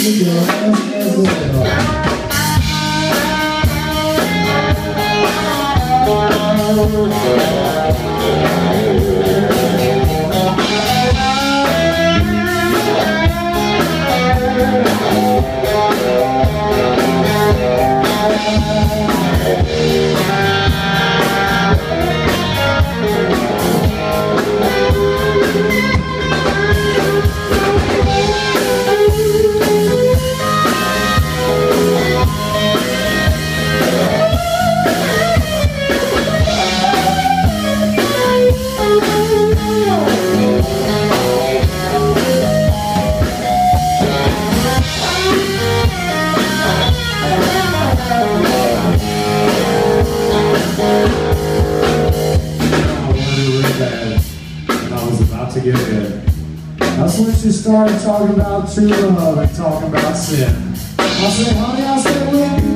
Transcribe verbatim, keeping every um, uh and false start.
with your hands as well. To get in. That's when she started talking about true love and talking about sin. I said, honey, I said, look.